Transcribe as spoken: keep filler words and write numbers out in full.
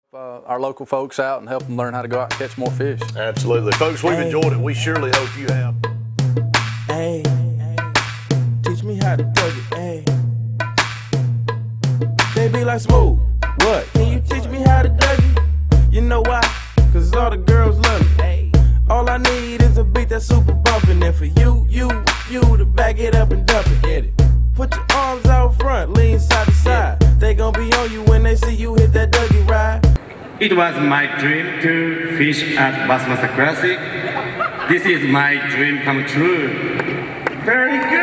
Uh, our local folks out and help them learn how to go out and catch more fish. Absolutely. Folks, we've Hey. enjoyed it. We surely hope you have. Hey, teach me how to plug it, hey. They be like, Smooth, what? Can you teach me how to Dougie? You know why? Cause all the girls love me. Hey. All I need is a beat that's super bumpin'. And for you, you, you to back it up and dump it. Get it. Put your arms out front, lean side to side. They gon' be on you when they see you hit that Dougie ride. It was my dream to fish at Bassmaster Classic. This is my dream come true. Very good.